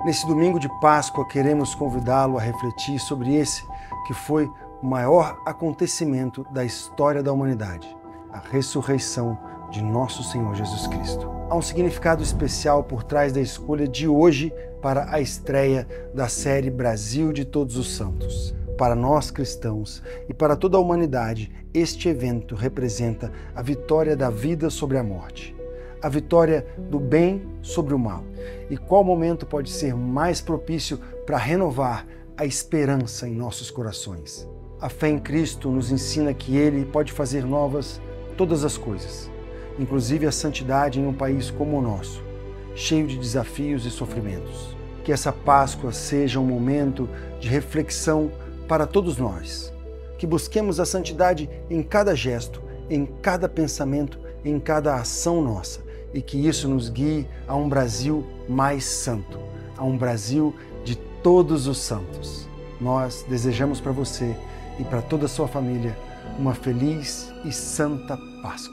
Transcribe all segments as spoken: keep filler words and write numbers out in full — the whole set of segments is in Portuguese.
Nesse domingo de Páscoa, queremos convidá-lo a refletir sobre esse que foi o maior acontecimento da história da humanidade, a ressurreição de nosso Senhor Jesus Cristo. Há um significado especial por trás da escolha de hoje para a estreia da série Brasil de Todos os Santos. Para nós cristãos e para toda a humanidade, este evento representa a vitória da vida sobre a morte, a vitória do bem sobre o mal. E qual momento pode ser mais propício para renovar a esperança em nossos corações? A fé em Cristo nos ensina que Ele pode fazer novas todas as coisas, inclusive a santidade em um país como o nosso, cheio de desafios e sofrimentos. Que essa Páscoa seja um momento de reflexão para todos nós, que busquemos a santidade em cada gesto, em cada pensamento, em cada ação nossa, e que isso nos guie a um Brasil mais santo, a um Brasil de todos os santos. Nós desejamos para você e para toda a sua família uma feliz e santa Páscoa.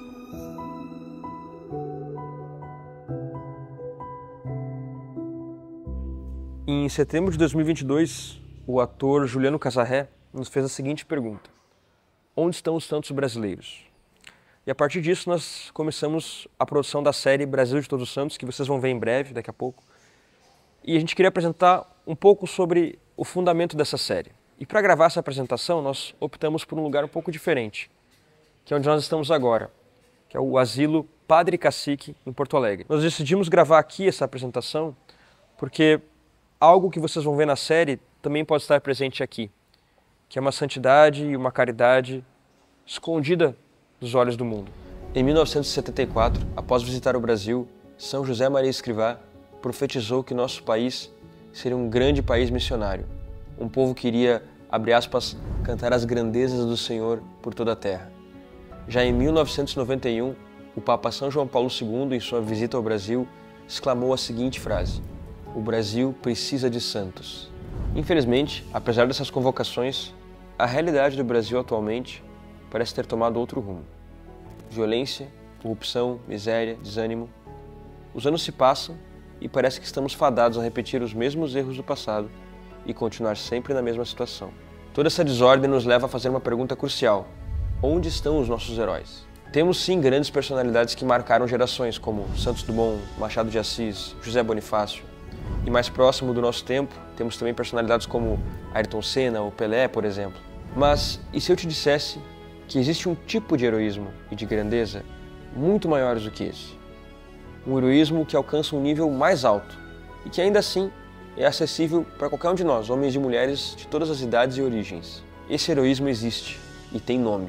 Em setembro de dois mil e vinte e dois, o ator Juliano Casarré nos fez a seguinte pergunta: onde estão os santos brasileiros? E a partir disso nós começamos a produção da série Brasil de Todos os Santos, que vocês vão ver em breve, daqui a pouco. E a gente queria apresentar um pouco sobre o fundamento dessa série. E para gravar essa apresentação, nós optamos por um lugar um pouco diferente, que é onde nós estamos agora, que é o Asilo Padre Cacique, em Porto Alegre. Nós decidimos gravar aqui essa apresentação porque algo que vocês vão ver na série também pode estar presente aqui, que é uma santidade e uma caridade escondida dos olhos do mundo. Em mil novecentos e setenta e quatro, após visitar o Brasil, São José Maria Escrivá profetizou que nosso país seria um grande país missionário, um povo que iria, abre aspas, cantar as grandezas do Senhor por toda a terra. Já em mil novecentos e noventa e um, o Papa São João Paulo segundo, em sua visita ao Brasil, exclamou a seguinte frase: o Brasil precisa de santos. Infelizmente, apesar dessas convocações, a realidade do Brasil atualmente parece ter tomado outro rumo. Violência, corrupção, miséria, desânimo. Os anos se passam e parece que estamos fadados a repetir os mesmos erros do passado e continuar sempre na mesma situação. Toda essa desordem nos leva a fazer uma pergunta crucial: onde estão os nossos heróis? Temos sim grandes personalidades que marcaram gerações, como Santos Dumont, Machado de Assis, José Bonifácio. E mais próximo do nosso tempo, temos também personalidades como Ayrton Senna ou Pelé, por exemplo. Mas e se eu te dissesse que existe um tipo de heroísmo e de grandeza muito maiores do que esse? Um heroísmo que alcança um nível mais alto e que ainda assim é acessível para qualquer um de nós, homens e mulheres de todas as idades e origens. Esse heroísmo existe e tem nome.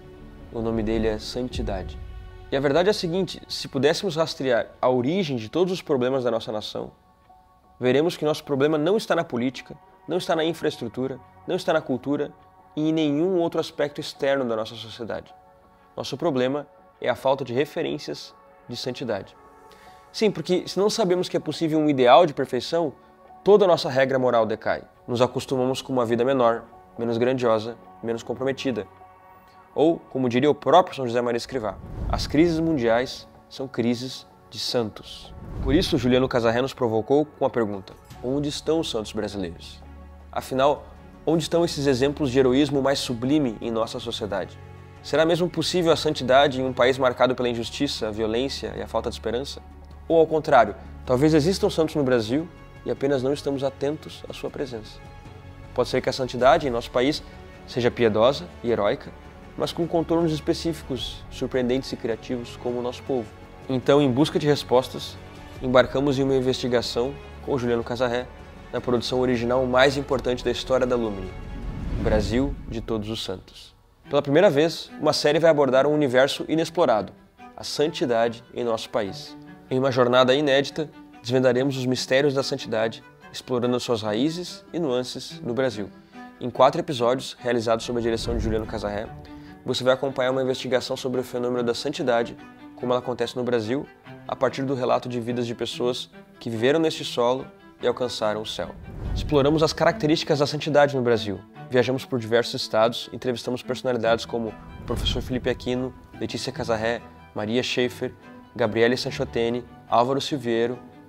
O nome dele é santidade. E a verdade é a seguinte: se pudéssemos rastrear a origem de todos os problemas da nossa nação, veremos que nosso problema não está na política, não está na infraestrutura, não está na cultura e em nenhum outro aspecto externo da nossa sociedade. Nosso problema é a falta de referências de santidade. Sim, porque se não sabemos que é possível um ideal de perfeição, toda a nossa regra moral decai. Nos acostumamos com uma vida menor, menos grandiosa, menos comprometida. Ou, como diria o próprio São José Maria Escrivá, as crises mundiais são crises de santos. Por isso, Juliano Casarré nos provocou com a pergunta: onde estão os santos brasileiros? Afinal, onde estão esses exemplos de heroísmo mais sublime em nossa sociedade? Será mesmo possível a santidade em um país marcado pela injustiça, a violência e a falta de esperança? Ou ao contrário, talvez existam santos no Brasil e apenas não estamos atentos à sua presença. Pode ser que a santidade em nosso país seja piedosa e heróica, mas com contornos específicos, surpreendentes e criativos como o nosso povo. Então, em busca de respostas, embarcamos em uma investigação com Juliano Casarré na produção original mais importante da história da Lumine, Brasil de Todos os Santos. Pela primeira vez, uma série vai abordar um universo inexplorado, a santidade em nosso país. Em uma jornada inédita, desvendaremos os mistérios da santidade, explorando suas raízes e nuances no Brasil. Em quatro episódios, realizados sob a direção de Juliano Casarré, você vai acompanhar uma investigação sobre o fenômeno da santidade, como ela acontece no Brasil, a partir do relato de vidas de pessoas que viveram neste solo e alcançaram o céu. Exploramos as características da santidade no Brasil. Viajamos por diversos estados, entrevistamos personalidades como o professor Felipe Aquino, Letícia Casarré, Maria Schaefer, Gabriele Sanchotene, Álvaro Silveiro,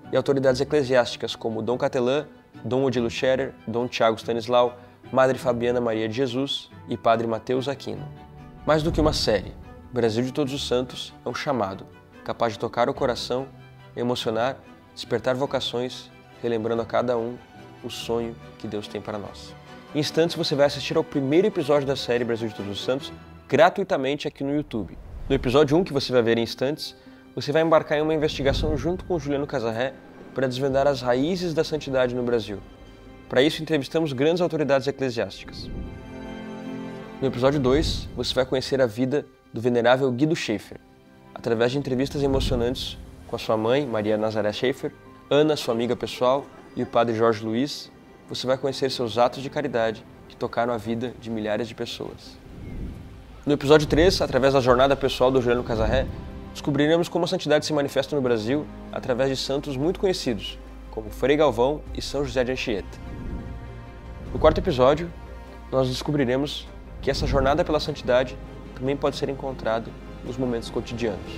e autoridades eclesiásticas como Dom Catelã, Dom Odilo Scherer, Dom Tiago Stanislau, Madre Fabiana Maria de Jesus e Padre Mateus Aquino. Mais do que uma série, Brasil de Todos os Santos é um chamado, capaz de tocar o coração, emocionar, despertar vocações, relembrando a cada um o sonho que Deus tem para nós. Em instantes você vai assistir ao primeiro episódio da série Brasil de Todos os Santos gratuitamente aqui no YouTube. No episódio um, que você vai ver em instantes, você vai embarcar em uma investigação junto com Juliano Casarré para desvendar as raízes da santidade no Brasil. Para isso, entrevistamos grandes autoridades eclesiásticas. No episódio dois, você vai conhecer a vida do venerável Guido Schaeffer, através de entrevistas emocionantes com a sua mãe, Maria Nazaré Schaeffer, Ana, sua amiga pessoal, e o padre Jorge Luiz. Você vai conhecer seus atos de caridade que tocaram a vida de milhares de pessoas. No episódio três, através da jornada pessoal do Juliano Casarré, descobriremos como a santidade se manifesta no Brasil através de santos muito conhecidos, como Frei Galvão e São José de Anchieta. No quarto episódio, nós descobriremos que essa jornada pela santidade também pode ser encontrada nos momentos cotidianos.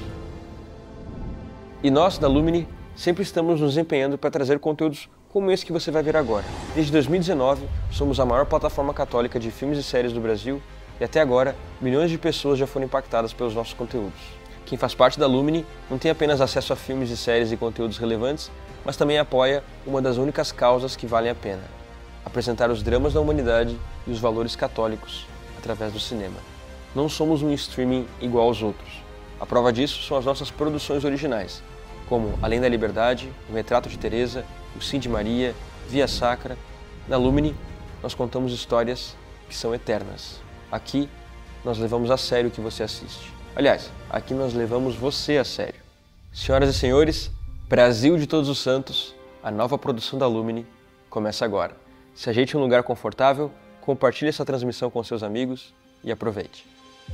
E nós, da Lumini, sempre estamos nos empenhando para trazer conteúdos como esse que você vai ver agora. Desde dois mil e dezenove, somos a maior plataforma católica de filmes e séries do Brasil e até agora, milhões de pessoas já foram impactadas pelos nossos conteúdos. Quem faz parte da Lumini não tem apenas acesso a filmes e séries e conteúdos relevantes, mas também apoia uma das únicas causas que valem a pena: apresentar os dramas da humanidade e os valores católicos através do cinema. Não somos um streaming igual aos outros. A prova disso são as nossas produções originais, como Além da Liberdade, O Retrato de Teresa, O Sim de Maria, Via Sacra. Na Lumini, nós contamos histórias que são eternas. Aqui, nós levamos a sério o que você assiste. Aliás, aqui nós levamos você a sério. Senhoras e senhores, Brasil de Todos os Santos, a nova produção da Lumini, começa agora. Se ajeite em um lugar confortável, compartilhe essa transmissão com seus amigos e aproveite.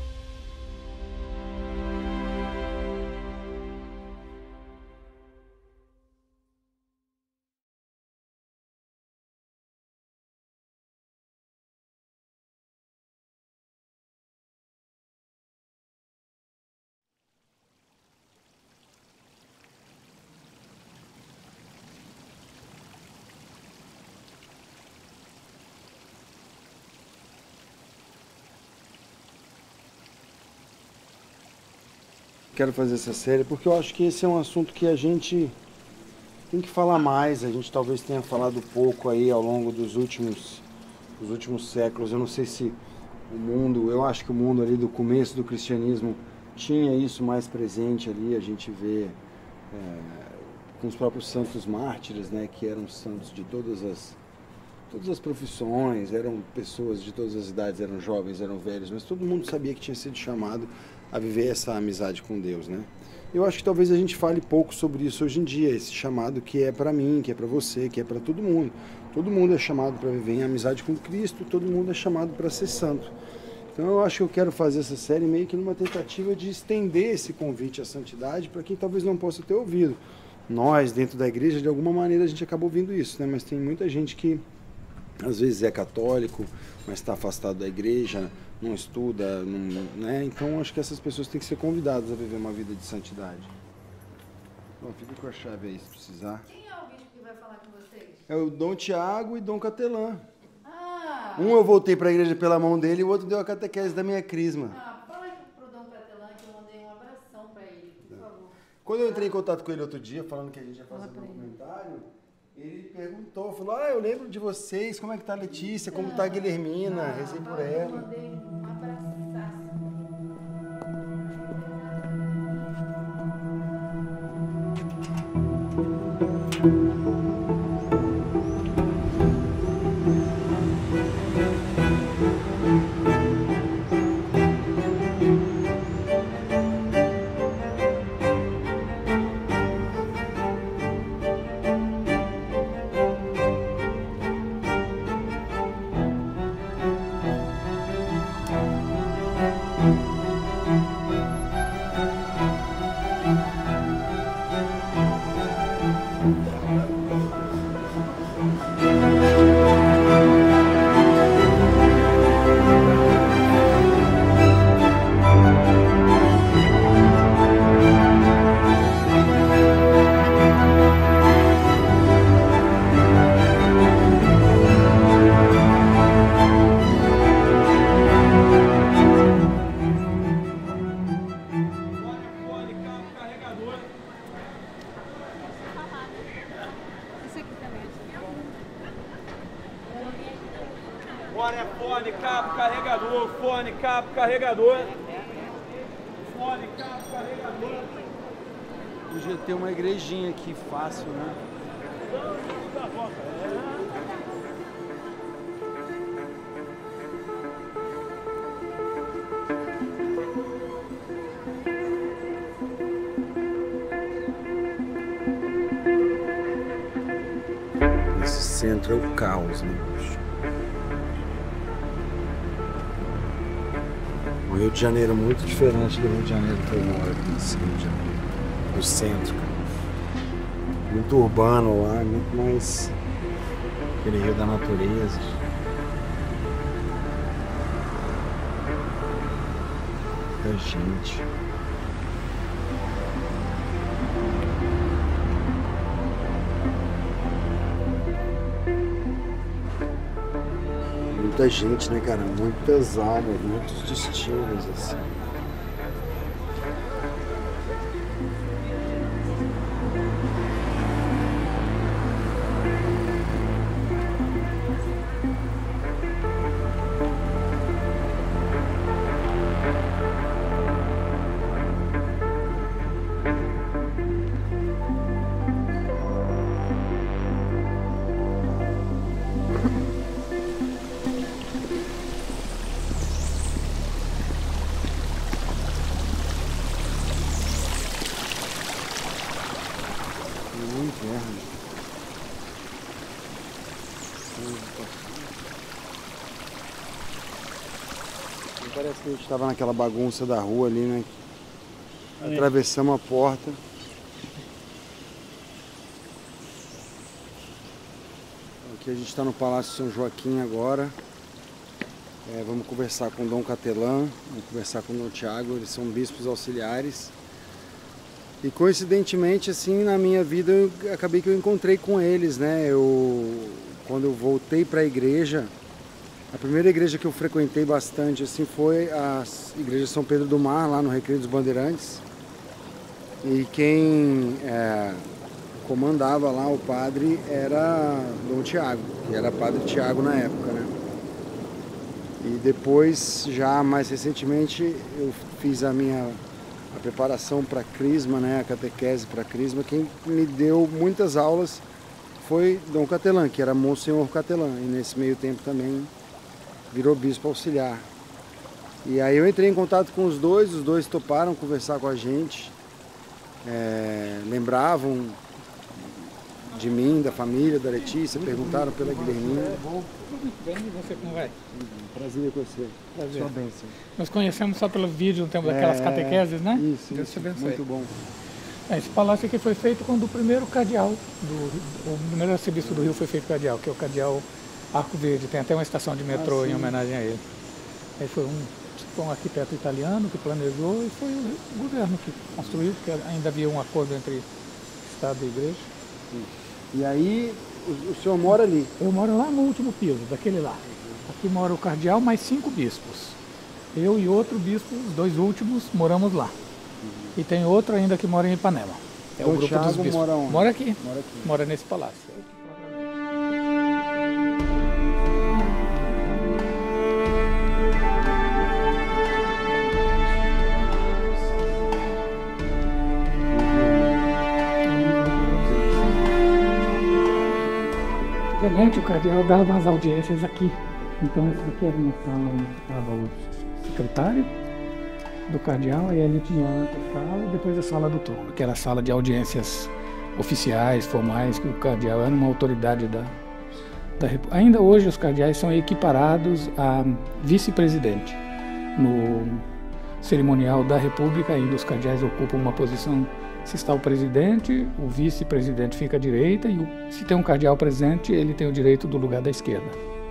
Quero fazer essa série porque eu acho que esse é um assunto que a gente tem que falar mais. A gente talvez tenha falado pouco aí ao longo dos últimos, dos últimos séculos. Eu não sei se o mundo, eu acho que o mundo ali do começo do cristianismo tinha isso mais presente ali. A gente vê é, com os próprios santos mártires, né, que eram santos de todas as, todas as profissões, eram pessoas de todas as idades, eram jovens, eram velhos, mas todo mundo sabia que tinha sido chamado a viver essa amizade com Deus, né? Eu acho que talvez a gente fale pouco sobre isso hoje em dia, esse chamado que é para mim, que é para você, que é para todo mundo. Todo mundo é chamado para viver em amizade com Cristo, todo mundo é chamado para ser santo. Então eu acho que eu quero fazer essa série meio que numa tentativa de estender esse convite à santidade para quem talvez não possa ter ouvido. Nós, dentro da igreja, de alguma maneira a gente acaba ouvindo isso, né? Mas tem muita gente que às vezes é católico, mas está afastado da igreja, não estuda, não, né? Então acho que essas pessoas têm que ser convidadas a viver uma vida de santidade. Bom, fica com a chave aí se precisar. Quem é o bispo que vai falar com vocês? É o Dom Tiago e Dom Catelã. Ah! Um eu voltei para a igreja pela mão dele e o outro deu a catequese da minha crisma. Ah, fala aí pro Dom Catelã que eu mandei um abração para ele, por favor. Quando eu entrei em contato com ele outro dia, falando que a gente ia fazer um documentário, ele perguntou, falou, ah, eu lembro de vocês, como é que tá a Letícia, como tá a Guilhermina, rezei por Eu ela. mandei um abraço. Fone é fone, cabo, carregador, fone, cabo, carregador. Fone, cabo, carregador. Podia ter uma igrejinha aqui fácil, né? Esse centro é o caos, né, bicho? O Rio de Janeiro é muito diferente do Rio de Janeiro que eu moro aqui, nesse Rio de Janeiro. Do centro, cara. Muito urbano lá, muito mais aquele rio da natureza. Muita gente. Muita gente, né, cara? Muitas almas, muitos destinos, assim. Parece que a gente estava naquela bagunça da rua ali, né? Atravessamos a porta. Aqui a gente está no Palácio São Joaquim agora. É, vamos conversar com Dom Catelã, vamos conversar com Dom Tiago, eles são bispos auxiliares. E coincidentemente, assim, na minha vida, eu acabei que eu encontrei com eles, né? Eu, quando eu voltei para a igreja, a primeira igreja que eu frequentei bastante assim foi a igreja São Pedro do Mar, lá no Recreio dos Bandeirantes. E quem é, comandava lá, o padre, era Dom Tiago, que era padre Tiago na época, né? E depois, já mais recentemente, eu fiz a minha a preparação para Crisma, né? A catequese para Crisma. Quem me deu muitas aulas foi Dom Catelã, que era Monsenhor Catelã, e nesse meio tempo também virou bispo auxiliar. E aí eu entrei em contato com os dois, os dois toparam conversar com a gente, é, lembravam de mim, da família, da Letícia, perguntaram pela Guilhermina. Muito bem, e você como vai? Prazer com você. Prazer. Sua bênção. Nós conhecemos só pelos vídeos no tempo daquelas É, catequeses, né? Isso, Deus isso, te abençoe. muito bom. Esse palácio aqui foi feito quando o primeiro cardeal, do, o primeiro arcebispo do Rio foi feito cardeal, que é o cardeal Arco Verde. Tem até uma estação de metrô ah, em homenagem a ele. Aí foi um, tipo, um arquiteto italiano que planejou e foi o governo que construiu, porque ainda havia um acordo entre Estado e Igreja. Sim. E aí, o, o senhor mora ali? Eu moro lá no último piso, daquele lá. Aqui mora o cardeal, mais cinco bispos. Eu e outro bispo, os dois últimos, moramos lá. Uhum. E tem outro ainda que mora em Ipanema. É o, o grupo Thiago dos bispos. Mora onde? Mora aqui. Mora aqui. Mora nesse palácio. Antigamente o cardeal dava as audiências aqui. Então esse aqui era uma sala onde estava o secretário do cardeal, e ali tinha outra sala e depois a sala do trono, que era a sala de audiências oficiais, formais, que o cardeal era uma autoridade da, da República. Ainda hoje os cardeais são equiparados a vice-presidente. No cerimonial da República ainda os cardeais ocupam uma posição. Se está o presidente, o vice-presidente fica à direita, e o, se tem um cardeal presente, ele tem o direito do lugar da esquerda.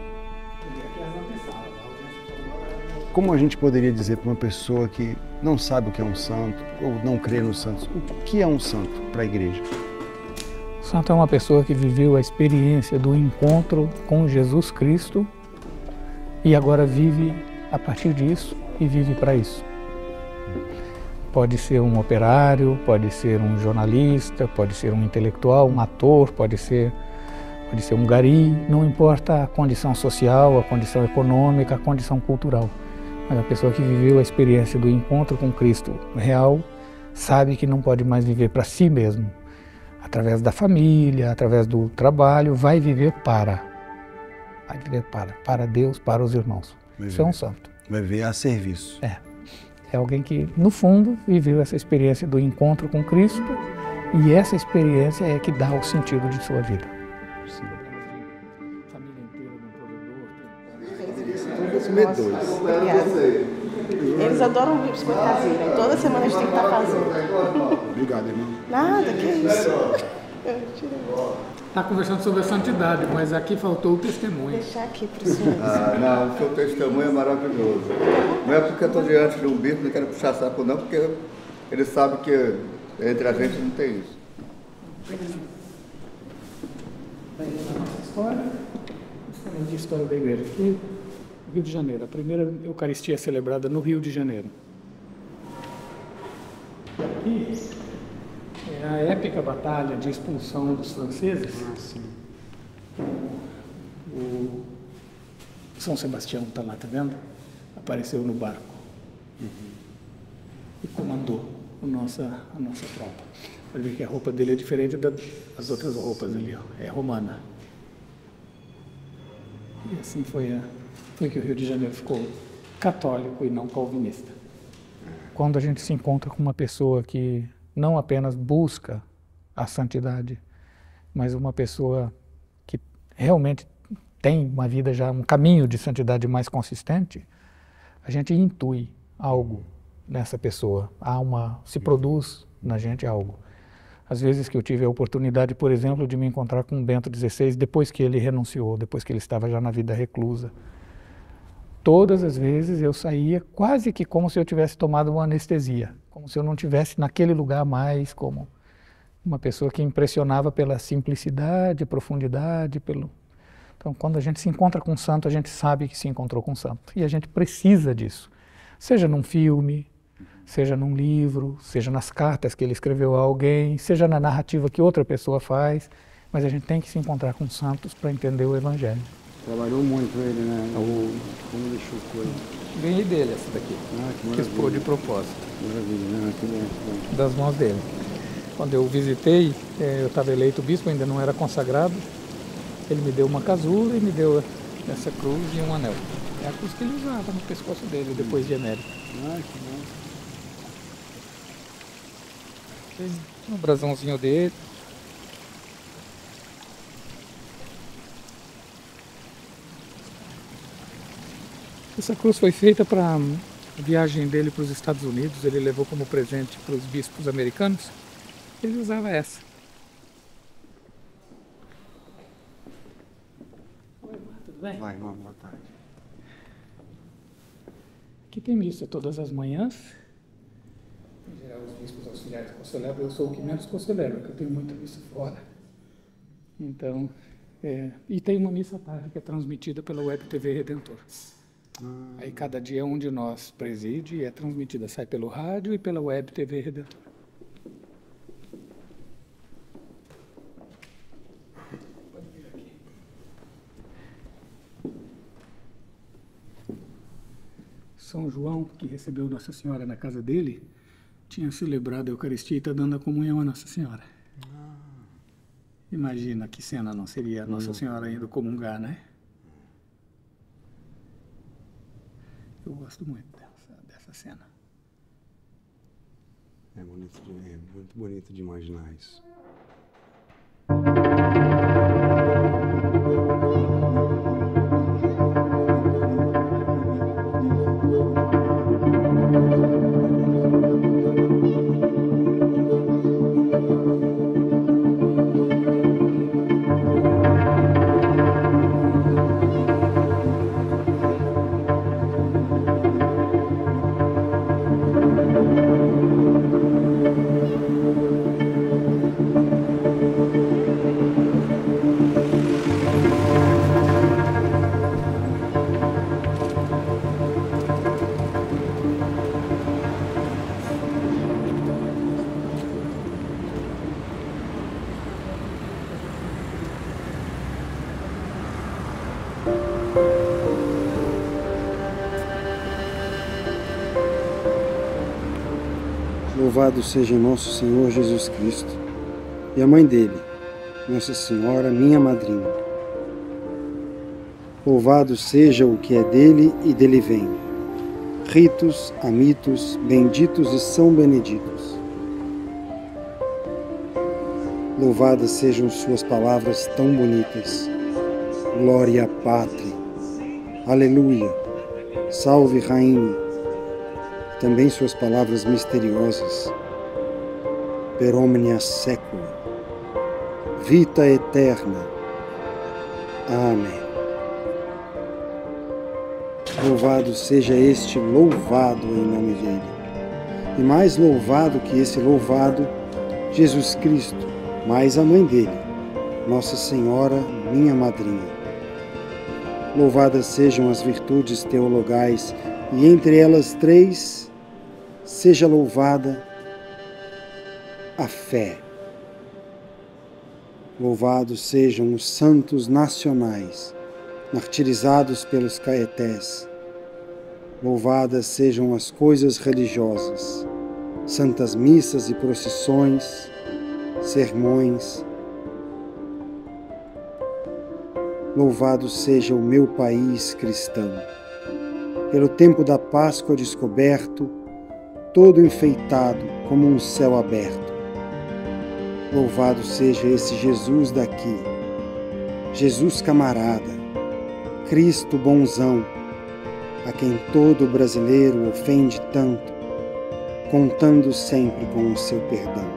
Como a gente poderia dizer para uma pessoa que não sabe o que é um santo, ou não crê nos santos, o que é um santo para a igreja? O santo é uma pessoa que viveu a experiência do encontro com Jesus Cristo e agora vive a partir disso e vive para isso. Pode ser um operário, pode ser um jornalista, pode ser um intelectual, um ator, pode ser pode ser um gari, não importa a condição social, a condição econômica, a condição cultural. Mas a pessoa que viveu a experiência do encontro com Cristo real, sabe que não pode mais viver para si mesmo. Através da família, através do trabalho, vai viver para. Vai viver para. Para Deus, para os irmãos. Isso é um santo. Vai viver a serviço. É. É alguém que, no fundo, viveu essa experiência do encontro com Cristo e essa experiência é que dá o sentido de sua vida. Sim. Eles adoram ouvir biscoito caseiro. E toda semana a gente tem que estar fazendo. Obrigado, irmão. Nada, que isso. Está conversando sobre a santidade, mas aqui faltou o testemunho. Deixar aqui para o senhor. Ah, não, o seu testemunho é maravilhoso. Não é porque eu estou diante de um bispo, não quero puxar saco não, porque ele sabe que entre a gente não tem isso. História, de história da igreja aqui, Rio de Janeiro. A primeira Eucaristia é celebrada no Rio de Janeiro. E aqui é a épica batalha de expulsão dos franceses. Ah, sim. O São Sebastião está lá, tá vendo? Apareceu no barco. Uhum. E comandou a nossa, a nossa tropa. Pode ver que a roupa dele é diferente das outras roupas ali, ó. É romana. E assim foi, a, foi que o Rio de Janeiro ficou católico e não calvinista. Quando a gente se encontra com uma pessoa que não apenas busca a santidade, mas uma pessoa que realmente tem uma vida já, um caminho de santidade mais consistente, a gente intui algo nessa pessoa. Há uma, se produz na gente algo. Às vezes que eu tive a oportunidade, por exemplo, de me encontrar com Bento dezesseis, depois que ele renunciou, depois que ele estava já na vida reclusa. Todas as vezes eu saía quase que como se eu tivesse tomado uma anestesia, como se eu não tivesse naquele lugar mais, como uma pessoa que impressionava pela simplicidade, profundidade, pelo... Então, quando a gente se encontra com um santo, a gente sabe que se encontrou com um santo. E a gente precisa disso. Seja num filme, seja num livro, seja nas cartas que ele escreveu a alguém, seja na narrativa que outra pessoa faz, mas a gente tem que se encontrar com santos para entender o Evangelho. Trabalhou muito ele, né? O... Como deixou coisa. Ganhei dele essa daqui, ah, que que expôs de propósito. Maravilha, né? Que bom, que bom. Das mãos dele. Quando eu visitei, eu estava eleito bispo, ainda não era consagrado, ele me deu uma casula e me deu essa cruz e um anel. É a cruz que ele usava no pescoço dele, depois de emérito. Ah, que bom. Um brasãozinho dele. Essa cruz foi feita para a viagem dele para os Estados Unidos. Ele levou como presente para os bispos americanos. Ele usava essa. Oi, tudo bem? Vai, irmão, boa tarde. Aqui tem missa todas as manhãs. Em geral, os bispos auxiliares concelebram. Eu sou o que menos concelebra, porque eu tenho muita missa fora. Então, é... e tem uma missa à tarde que é transmitida pela Web T V Redentor. Ah. Aí cada dia um de nós preside e é transmitida, sai pelo rádio e pela Web T V Redentor. Pode vir aqui. São João, que recebeu Nossa Senhora na casa dele, tinha celebrado a Eucaristia e está dando a comunhão a Nossa Senhora. Ah. Imagina que cena não seria a Nossa Senhora indo comungar, né? Eu gosto muito dessa, dessa cena. É bonito, de, é muito bonito de imaginar isso. Louvado seja nosso Senhor Jesus Cristo e a mãe dele, Nossa Senhora, minha madrinha. Louvado seja o que é dele e dele vem. Ritos, amitos, benditos e são beneditos. Louvadas sejam suas palavras tão bonitas. Glória à Pátria. Aleluia. Salve, Rainha. Também suas palavras misteriosas. Per omnia secula. Vita eterna. Amém. Louvado seja este louvado em nome dele. E mais louvado que esse louvado, Jesus Cristo, mais a mãe dele, Nossa Senhora, minha madrinha. Louvadas sejam as virtudes teologais, e entre elas três, seja louvada a fé. Louvados sejam os santos nacionais, martirizados pelos caetés. Louvadas sejam as coisas religiosas, santas missas e procissões, sermões. Louvado seja o meu país cristão, pelo tempo da Páscoa descoberto, todo enfeitado como um céu aberto. Louvado seja esse Jesus daqui, Jesus camarada, Cristo bonzão, a quem todo brasileiro ofende tanto, contando sempre com o seu perdão.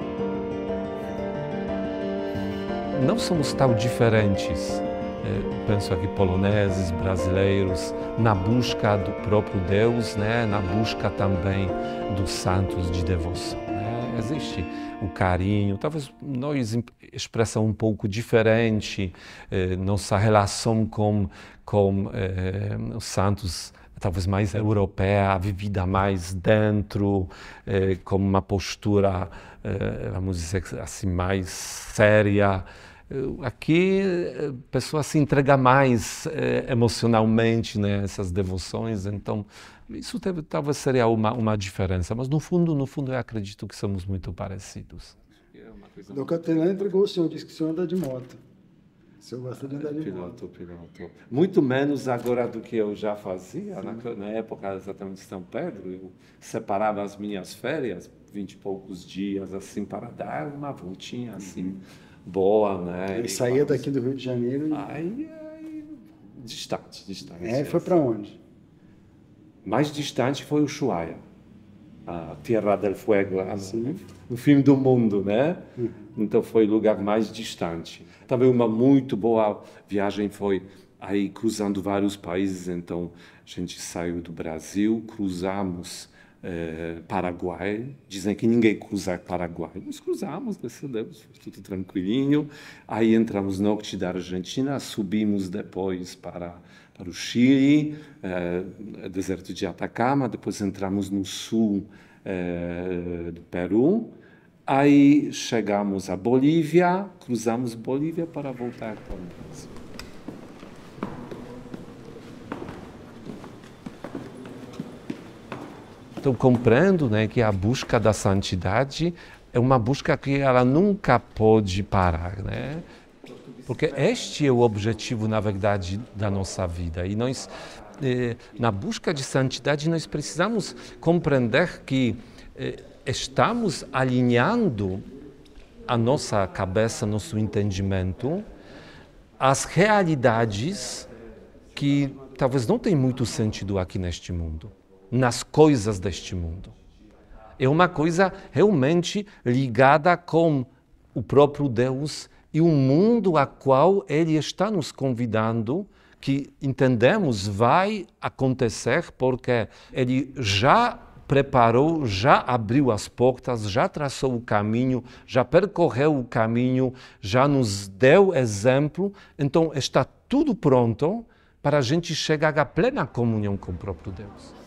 Não somos tão diferentes, penso aqui poloneses, brasileiros, na busca do próprio Deus, né? Na busca também dos santos de devoção. Né? Existe o carinho, talvez nós expressa um pouco diferente eh, nossa relação com, com eh, os santos, talvez mais europeia, vivida mais dentro, eh, com uma postura, eh, vamos dizer assim, mais séria. Aqui a pessoa se entrega mais eh, emocionalmente nessas devoções, então isso teve, talvez seria uma, uma diferença, mas no fundo, no fundo eu acredito que somos muito parecidos. O doutor Catelã entregou o senhor, disse que o senhor anda de moto. O senhor gosta de andar de piloto, moto. Piloto. Muito menos agora do que eu já fazia, na, na época exatamente de São Pedro, eu separava as minhas férias, vinte e poucos dias, assim, para dar uma voltinha, assim, boa, né? Ele saía daqui do Rio de Janeiro e... Aí, aí distante, distante. É, foi para onde? Mais distante foi o Ushuaia, a Tierra del Fuego, assim, o fim do mundo, né? Uhum. Então foi o lugar mais distante. Também uma muito boa viagem foi aí cruzando vários países, então a gente saiu do Brasil, cruzamos Eh, Paraguai, dizem que ninguém cruza Paraguai, nós cruzamos, descemos, foi tudo tranquilinho, aí entramos no norte da Argentina, subimos depois para, para o Chile, eh, deserto de Atacama, depois entramos no sul eh, do Peru, aí chegamos a Bolívia, cruzamos Bolívia para voltar para o Brasil. Então, compreendo, né, que a busca da santidade é uma busca que ela nunca pode parar, né? Porque este é o objetivo, na verdade, da nossa vida. E nós, eh, na busca de santidade, nós precisamos compreender que eh, estamos alinhando a nossa cabeça, nosso entendimento, às realidades que talvez não tenham muito sentido aqui neste mundo, nas coisas deste mundo. É uma coisa realmente ligada com o próprio Deus e o mundo a qual Ele está nos convidando, que entendemos vai acontecer porque Ele já preparou, já abriu as portas, já traçou o caminho, já percorreu o caminho, já nos deu exemplo, então está tudo pronto para a gente chegar à plena comunhão com o próprio Deus.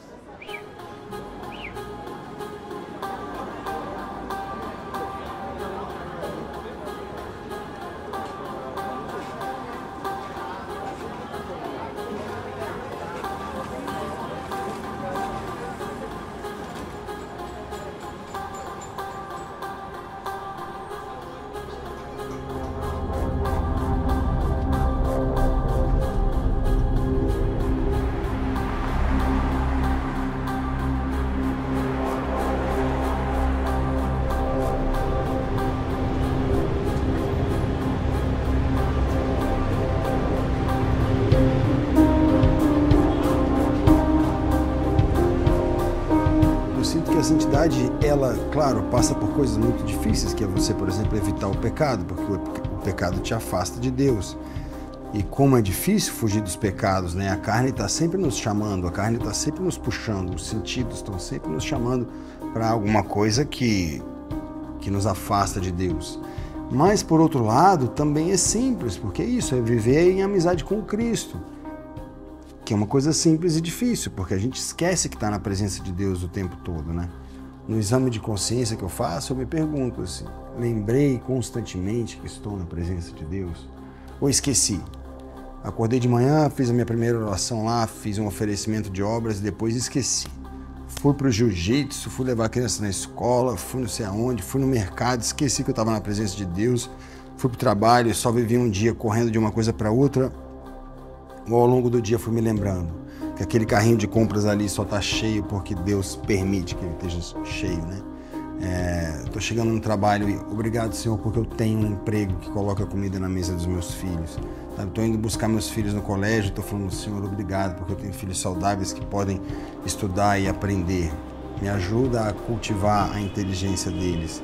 que a santidade, ela, claro, passa por coisas muito difíceis, que é você, por exemplo, evitar o pecado, porque o pecado te afasta de Deus. E como é difícil fugir dos pecados, né? A carne está sempre nos chamando, a carne está sempre nos puxando, os sentidos estão sempre nos chamando para alguma coisa que, que nos afasta de Deus. Mas, por outro lado, também é simples, porque é isso, é viver em amizade com Cristo, que é uma coisa simples e difícil, porque a gente esquece que está na presença de Deus o tempo todo, né? No exame de consciência que eu faço, eu me pergunto assim, lembrei constantemente que estou na presença de Deus? Ou esqueci? Acordei de manhã, fiz a minha primeira oração lá, fiz um oferecimento de obras e depois esqueci. Fui para o jiu-jitsu, fui levar a criança na escola, fui não sei aonde, fui no mercado, esqueci que eu estava na presença de Deus, fui para o trabalho, só vivi um dia correndo de uma coisa para outra, ou ao longo do dia fui me lembrando que aquele carrinho de compras ali só está cheio porque Deus permite que ele esteja cheio, né? Estou é, chegando no trabalho e obrigado, Senhor, porque eu tenho um emprego que coloca comida na mesa dos meus filhos. Estou indo buscar meus filhos no colégio, estou falando, Senhor, obrigado, porque eu tenho filhos saudáveis que podem estudar e aprender. Me ajuda a cultivar a inteligência deles.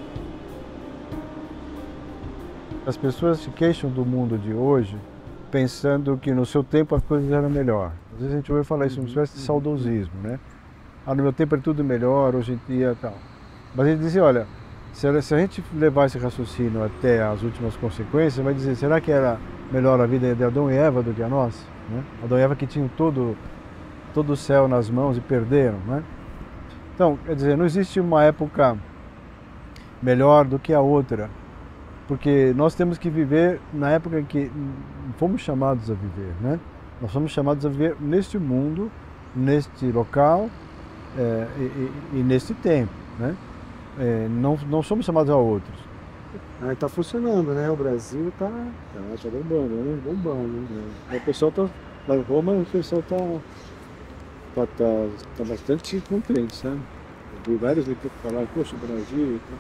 As pessoas se queixam do mundo de hoje pensando que no seu tempo as coisas eram melhor. Às vezes a gente ouve falar isso, uma espécie de saudosismo, né? Ah, no meu tempo era tudo melhor, hoje em dia tal. Mas ele dizia, olha, se a gente levar esse raciocínio até as últimas consequências, vai dizer, será que era melhor a vida de Adão e Eva do que a nossa? Né? Adão e Eva que tinham todo, todo o céu nas mãos e perderam, né? Então, quer dizer, não existe uma época melhor do que a outra, porque nós temos que viver na época em que fomos chamados a viver, né? Nós somos chamados a viver neste mundo, neste local é, e, e, e neste tempo, né? É, não, não somos chamados a outros. Aí tá funcionando, né? O Brasil tá, tá, tá bombando, né? Bombando, né? O pessoal tá, lá em Roma, o pessoal tá, tá, tá, tá bastante contente, sabe? Eu vi vários ali que falaram, poxa, o Brasil e tal.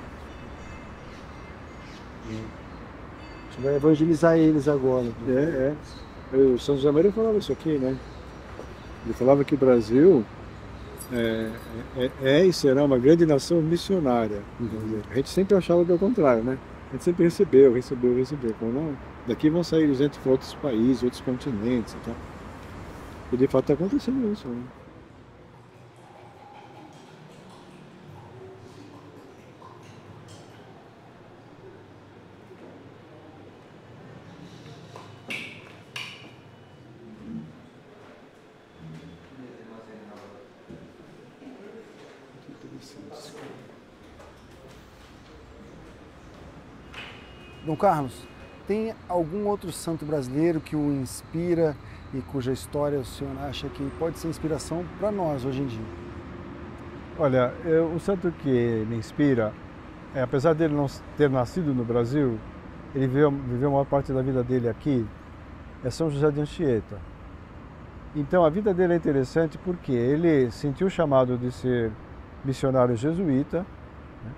A gente vai evangelizar eles agora. É, é. O São José Maria falava isso aqui, né? Ele falava que o Brasil é, é, é e será uma grande nação missionária. Uhum. A gente sempre achava que é o contrário, né? A gente sempre recebeu, recebeu, recebeu. Então, não, daqui vão sair gente para outros países, outros continentes e tal. E de fato está acontecendo isso, né? Dom Carlos, tem algum outro santo brasileiro que o inspira e cuja história o senhor acha que pode ser inspiração para nós hoje em dia? Olha, eu, o santo que me inspira, é, apesar dele não ter nascido no Brasil, ele viveu, viveu a maior parte da vida dele aqui, é São José de Anchieta. Então a vida dele é interessante porque ele sentiu o chamado de ser missionário jesuíta. Né?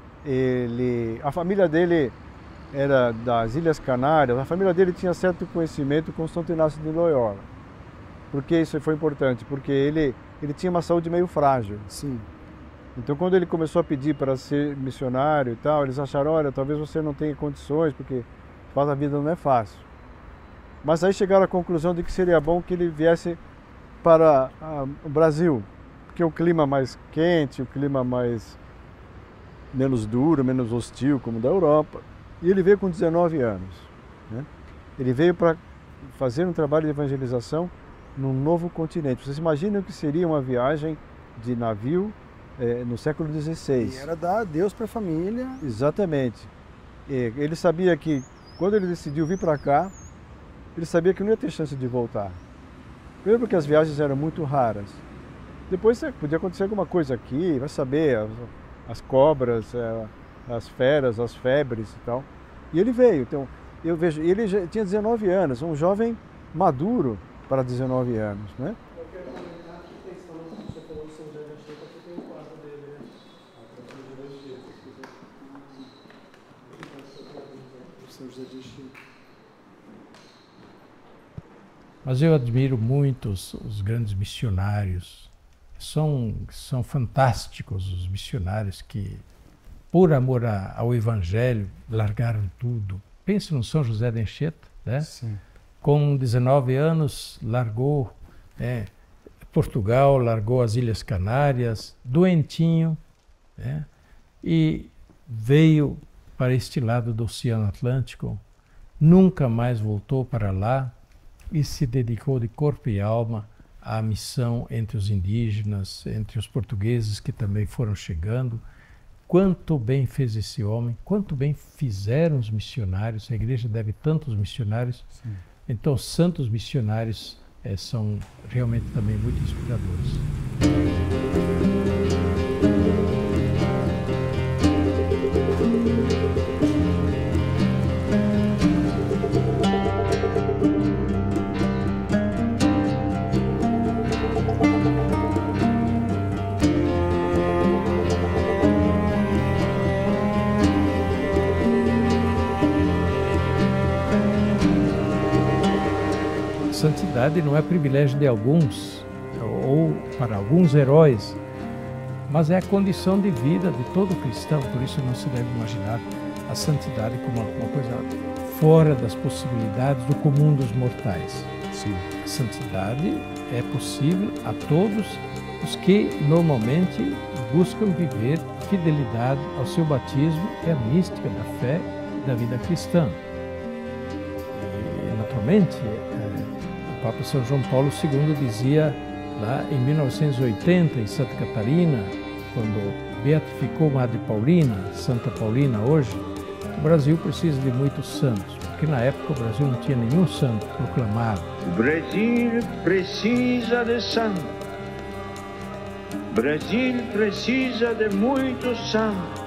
Ele, a família dele era das Ilhas Canárias, a família dele tinha certo conhecimento com Santo Inácio de Loyola. Por que isso foi importante? Porque ele, ele tinha uma saúde meio frágil. Sim. Então quando ele começou a pedir para ser missionário e tal, eles acharam, olha, talvez você não tenha condições, porque a vida não é fácil. Mas aí chegaram à conclusão de que seria bom que ele viesse para a, o Brasil, porque o clima mais quente, o clima mais menos duro, menos hostil, como o da Europa. E ele veio com dezenove anos. Né? Ele veio para fazer um trabalho de evangelização num novo continente. Vocês imaginam que seria uma viagem de navio eh, no século dezesseis. E era dar adeus para a família. Exatamente. E ele sabia que, quando ele decidiu vir para cá, ele sabia que não ia ter chance de voltar. Primeiro porque as viagens eram muito raras. Depois podia acontecer alguma coisa aqui, vai saber, as, as cobras, as feras, as febres e tal. E ele veio. Então, eu vejo, ele já tinha dezenove anos, um jovem maduro para dezenove anos, né? Mas eu admiro muito os, os grandes missionários, são, são fantásticos os missionários que, por amor a, ao Evangelho, largaram tudo. Pense no São José de Anchieta, né? Sim. Com dezenove anos, largou é, Portugal, largou as Ilhas Canárias, doentinho, né? E veio para este lado do Oceano Atlântico, nunca mais voltou para lá e se dedicou de corpo e alma à missão entre os indígenas, entre os portugueses que também foram chegando. Quanto bem fez esse homem, quanto bem fizeram os missionários, a igreja deve tantos missionários. Sim. Então, santos missionários é, são realmente também muito inspiradores. Santidade não é privilégio de alguns, ou para alguns heróis, mas é a condição de vida de todo cristão. Por isso não se deve imaginar a santidade como uma coisa fora das possibilidades do comum dos mortais. Sim. A santidade é possível a todos os que normalmente buscam viver fidelidade ao seu batismo e à mística da fé e da vida cristã. E, naturalmente, o Papa São João Paulo segundo dizia lá em mil novecentos e oitenta, em Santa Catarina, quando beatificou Madre Paulina, Santa Paulina hoje, que o Brasil precisa de muitos santos, porque na época o Brasil não tinha nenhum santo proclamado. O Brasil precisa de santos. O Brasil precisa de muitos santos.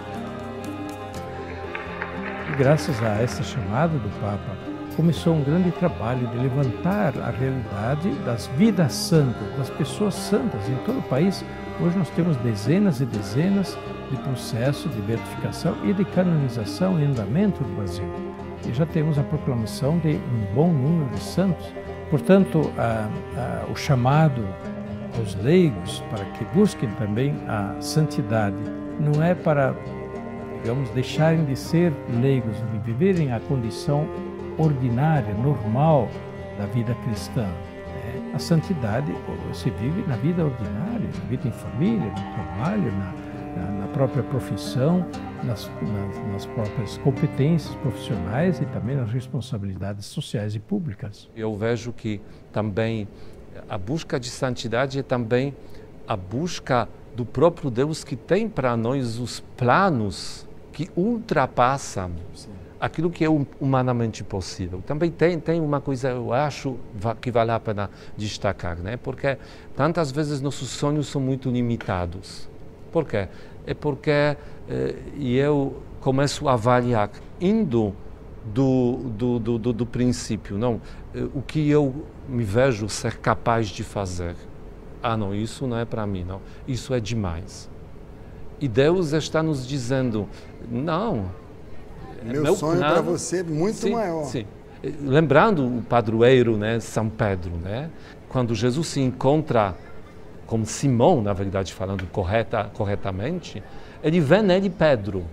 E graças a essa chamada do Papa, começou um grande trabalho de levantar a realidade das vidas santas, das pessoas santas em todo o país. Hoje nós temos dezenas e dezenas de processos de beatificação e de canonização em andamento no Brasil. E já temos a proclamação de um bom número de santos. Portanto, a, a, o chamado aos leigos para que busquem também a santidade não é para, digamos, deixarem de ser leigos, de viverem a condição ordinária, normal da vida cristã. A santidade se vive na vida ordinária, na vida em família, no trabalho, na, na, na própria profissão, nas, nas, nas próprias competências profissionais e também nas responsabilidades sociais e públicas. Eu vejo que também a busca de santidade é também a busca do próprio Deus que tem para nós os planos que ultrapassam Sim. aquilo que é humanamente possível. Também tem, tem uma coisa, eu acho, que vale a pena destacar, né? Porque tantas vezes nossos sonhos são muito limitados. Por quê? É porque eh, eu começo a avaliar, indo do, do, do, do, do princípio, não, eh, o que eu me vejo ser capaz de fazer. Ah, não, isso não é para mim, não. Isso é demais. E Deus está nos dizendo, não, Meu, meu sonho para você é muito sim, maior. Sim. Lembrando o padroeiro, né, São Pedro, né, quando Jesus se encontra com Simão, na verdade falando correta, corretamente, ele vê nele Pedro.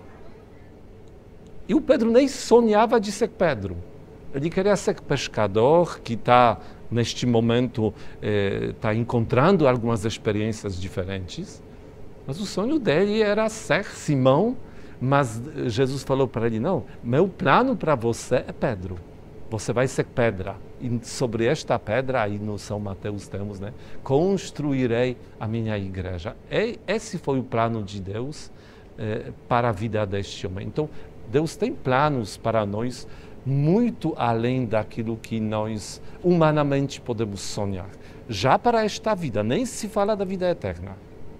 E o Pedro nem sonhava de ser Pedro. Ele queria ser pescador, que está, neste momento, está eh, encontrando algumas experiências diferentes. Mas o sonho dele era ser Simão. Mas Jesus falou para ele, não, meu plano para você é Pedro. Você vai ser pedra. E sobre esta pedra, aí no São Mateus temos, né, construirei a minha igreja. E esse foi o plano de Deus eh, para a vida deste homem. Então, Deus tem planos para nós muito além daquilo que nós humanamente podemos sonhar. Já para esta vida, nem se fala da vida eterna.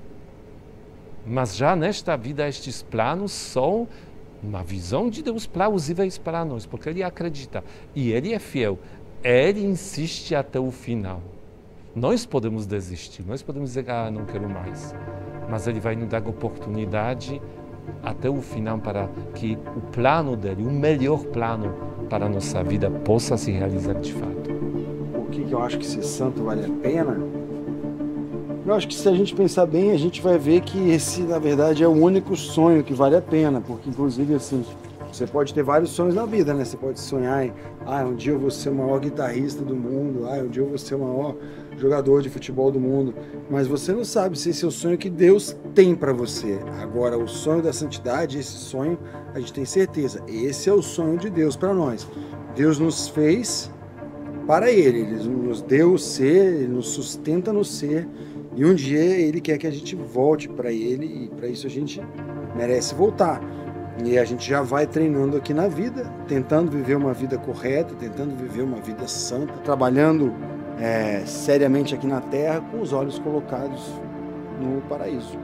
Mas já nesta vida estes planos são uma visão de Deus plausíveis para nós, porque Ele acredita e Ele é fiel, Ele insiste até o final. Nós podemos desistir, nós podemos dizer, ah, não quero mais, mas Ele vai nos dar oportunidade até o final para que o plano dEle, o melhor plano para a nossa vida possa se realizar de fato. Por que, que eu acho que ser santo vale a pena? Eu acho que se a gente pensar bem, a gente vai ver que esse, na verdade, é o único sonho que vale a pena, porque, inclusive, assim, você pode ter vários sonhos na vida, né? Você pode sonhar em, ah, um dia eu vou ser o maior guitarrista do mundo, ah, um dia eu vou ser o maior jogador de futebol do mundo, mas você não sabe se esse é o sonho que Deus tem para você. Agora, o sonho da santidade, esse sonho, a gente tem certeza, esse é o sonho de Deus para nós. Deus nos fez para Ele, Ele nos deu o ser, Ele nos sustenta no ser, e um dia Ele quer que a gente volte para Ele, e para isso a gente merece voltar. E a gente já vai treinando aqui na vida, tentando viver uma vida correta, tentando viver uma vida santa, trabalhando é, seriamente aqui na Terra, com os olhos colocados no paraíso.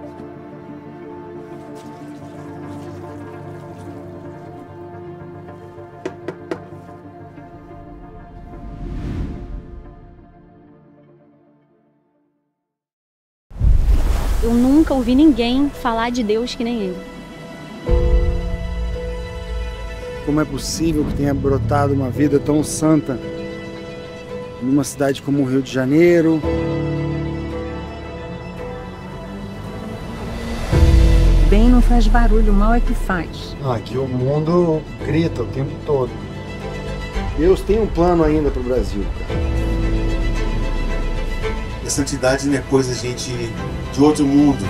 Eu nunca ouvi ninguém falar de Deus que nem ele. Como é possível que tenha brotado uma vida tão santa numa cidade como o Rio de Janeiro? Bem não faz barulho, mal é que faz. Aqui o mundo grita o tempo todo. Deus tem um plano ainda para o Brasil. A santidade não é coisa, gente, de outro mundo.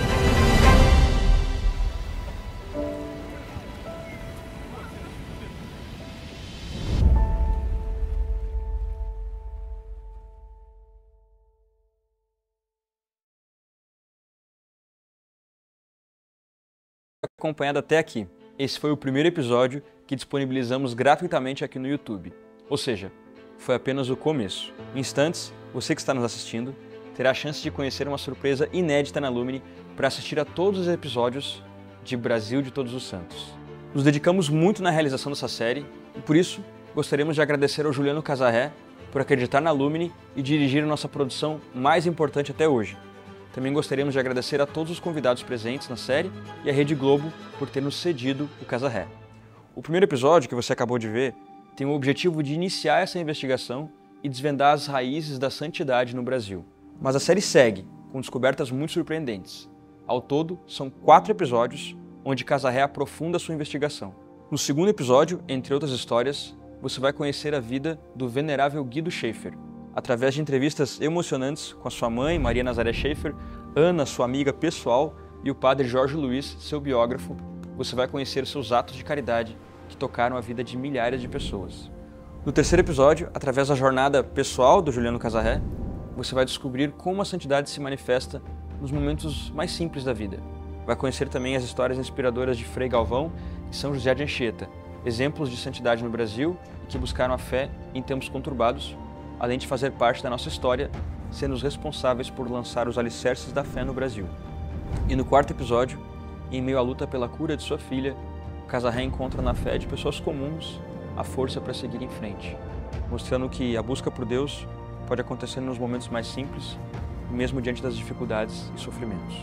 Acompanhado até aqui. Esse foi o primeiro episódio que disponibilizamos gratuitamente aqui no YouTube. Ou seja, foi apenas o começo. Em instantes, você que está nos assistindo terá a chance de conhecer uma surpresa inédita na Lumini para assistir a todos os episódios de Brasil de Todos os Santos. Nos dedicamos muito na realização dessa série e por isso gostaríamos de agradecer ao Juliano Casarré por acreditar na Lumini e dirigir a nossa produção mais importante até hoje. Também gostaríamos de agradecer a todos os convidados presentes na série e a Rede Globo por ter nos cedido o Casarré. O primeiro episódio que você acabou de ver tem o objetivo de iniciar essa investigação e desvendar as raízes da santidade no Brasil. Mas a série segue, com descobertas muito surpreendentes. Ao todo, são quatro episódios onde Casarré aprofunda sua investigação. No segundo episódio, entre outras histórias, você vai conhecer a vida do venerável Guido Schaeffer, através de entrevistas emocionantes com a sua mãe, Maria Nazaré Schaeffer, Ana, sua amiga pessoal, e o padre Jorge Luiz, seu biógrafo. Você vai conhecer seus atos de caridade que tocaram a vida de milhares de pessoas. No terceiro episódio, através da jornada pessoal do Juliano Casarré, você vai descobrir como a santidade se manifesta nos momentos mais simples da vida. Vai conhecer também as histórias inspiradoras de Frei Galvão e São José de Anchieta, exemplos de santidade no Brasil e que buscaram a fé em tempos conturbados, além de fazer parte da nossa história, sendo os responsáveis por lançar os alicerces da fé no Brasil. E no quarto episódio, em meio à luta pela cura de sua filha, Casarré encontra na fé de pessoas comuns a força para seguir em frente, mostrando que a busca por Deus pode acontecer nos momentos mais simples, mesmo diante das dificuldades e sofrimentos.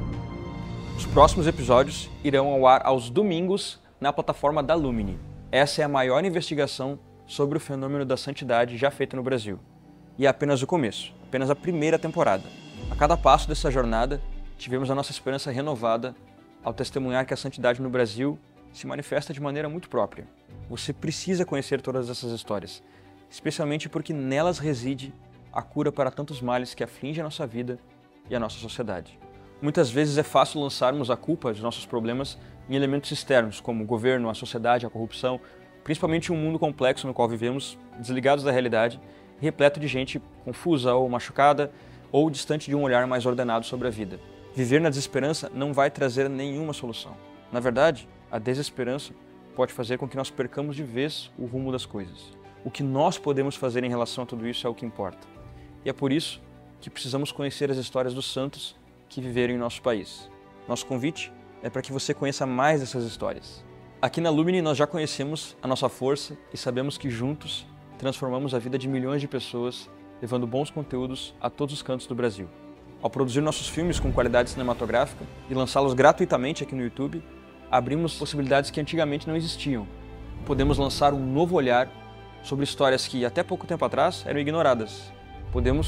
Os próximos episódios irão ao ar aos domingos na plataforma da Lumini. Essa é a maior investigação sobre o fenômeno da santidade já feita no Brasil. E é apenas o começo, apenas a primeira temporada. A cada passo dessa jornada, tivemos a nossa esperança renovada ao testemunhar que a santidade no Brasil se manifesta de maneira muito própria. Você precisa conhecer todas essas histórias, especialmente porque nelas reside a cura para tantos males que afligem a nossa vida e a nossa sociedade. Muitas vezes é fácil lançarmos a culpa dos nossos problemas em elementos externos, como o governo, a sociedade, a corrupção, principalmente um mundo complexo no qual vivemos, desligados da realidade, repleto de gente confusa ou machucada, ou distante de um olhar mais ordenado sobre a vida. Viver na desesperança não vai trazer nenhuma solução. Na verdade, a desesperança pode fazer com que nós percamos de vez o rumo das coisas. O que nós podemos fazer em relação a tudo isso é o que importa. E é por isso que precisamos conhecer as histórias dos santos que viveram em nosso país. Nosso convite é para que você conheça mais dessas histórias. Aqui na Lumini nós já conhecemos a nossa força e sabemos que juntos transformamos a vida de milhões de pessoas, levando bons conteúdos a todos os cantos do Brasil. Ao produzir nossos filmes com qualidade cinematográfica e lançá-los gratuitamente aqui no YouTube, abrimos possibilidades que antigamente não existiam. Podemos lançar um novo olhar sobre histórias que até pouco tempo atrás eram ignoradas. Podemos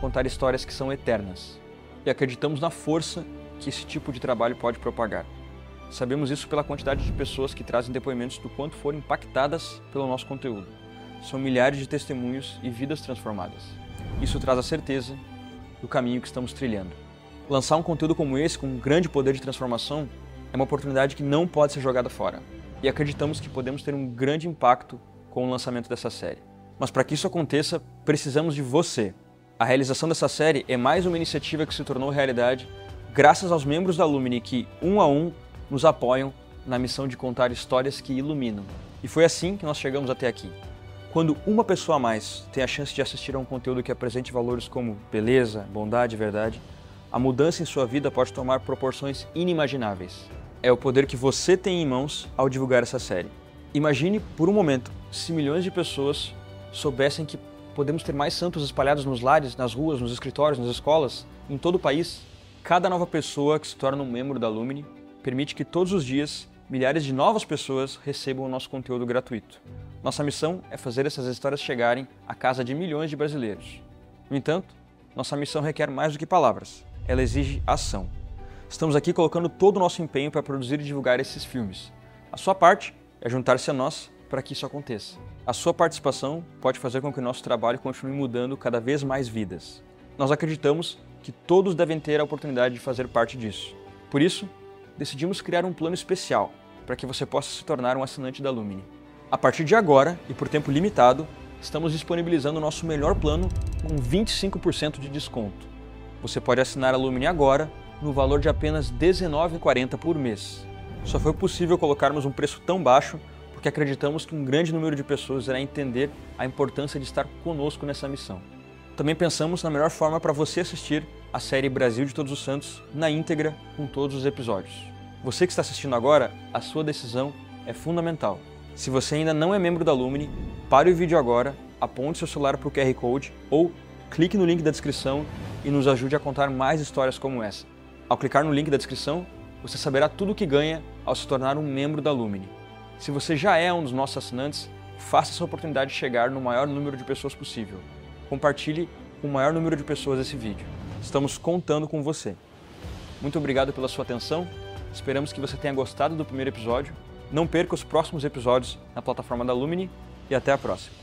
contar histórias que são eternas. E acreditamos na força que esse tipo de trabalho pode propagar. Sabemos isso pela quantidade de pessoas que trazem depoimentos do quanto foram impactadas pelo nosso conteúdo. São milhares de testemunhos e vidas transformadas. Isso traz a certeza do caminho que estamos trilhando. Lançar um conteúdo como esse, com um grande poder de transformação, é uma oportunidade que não pode ser jogada fora. E acreditamos que podemos ter um grande impacto com o lançamento dessa série. Mas para que isso aconteça, precisamos de você. A realização dessa série é mais uma iniciativa que se tornou realidade graças aos membros da Lumini que, um a um, nos apoiam na missão de contar histórias que iluminam. E foi assim que nós chegamos até aqui. Quando uma pessoa a mais tem a chance de assistir a um conteúdo que apresente valores como beleza, bondade e verdade, a mudança em sua vida pode tomar proporções inimagináveis. É o poder que você tem em mãos ao divulgar essa série. Imagine, por um momento, se milhões de pessoas soubessem que podemos ter mais santos espalhados nos lares, nas ruas, nos escritórios, nas escolas, em todo o país. Cada nova pessoa que se torna um membro da Lumini permite que todos os dias milhares de novas pessoas recebam o nosso conteúdo gratuito. Nossa missão é fazer essas histórias chegarem à casa de milhões de brasileiros. No entanto, nossa missão requer mais do que palavras. Ela exige ação. Estamos aqui colocando todo o nosso empenho para produzir e divulgar esses filmes. A sua parte é juntar-se a nós para que isso aconteça. A sua participação pode fazer com que o nosso trabalho continue mudando cada vez mais vidas. Nós acreditamos que todos devem ter a oportunidade de fazer parte disso. Por isso, decidimos criar um plano especial para que você possa se tornar um assinante da Lumini. A partir de agora, e por tempo limitado, estamos disponibilizando o nosso melhor plano com vinte e cinco por cento de desconto. Você pode assinar a Lumini agora no valor de apenas dezenove reais e quarenta centavos por mês. Só foi possível colocarmos um preço tão baixo porque acreditamos que um grande número de pessoas irá entender a importância de estar conosco nessa missão. Também pensamos na melhor forma para você assistir a série Brasil de Todos os Santos na íntegra com todos os episódios. Você que está assistindo agora, a sua decisão é fundamental. Se você ainda não é membro da Lumini, pare o vídeo agora, aponte seu celular para o Q R Code ou clique no link da descrição e nos ajude a contar mais histórias como essa. Ao clicar no link da descrição, você saberá tudo o que ganha ao se tornar um membro da Lumini. Se você já é um dos nossos assinantes, faça essa oportunidade chegar no maior número de pessoas possível. Compartilhe com o maior número de pessoas esse vídeo. Estamos contando com você. Muito obrigado pela sua atenção. Esperamos que você tenha gostado do primeiro episódio. Não perca os próximos episódios na plataforma da Lumini e até a próxima.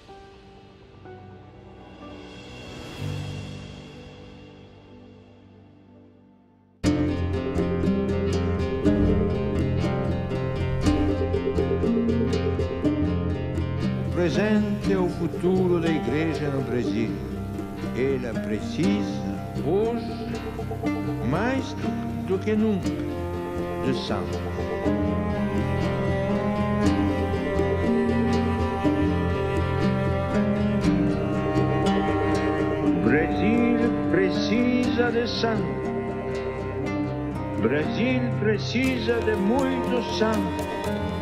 O presente é o futuro da igreja no Brasil. Ela precisa, hoje, mais do, do que nunca, de santos. Brasil precisa de santos. Brasil precisa de muitos santos.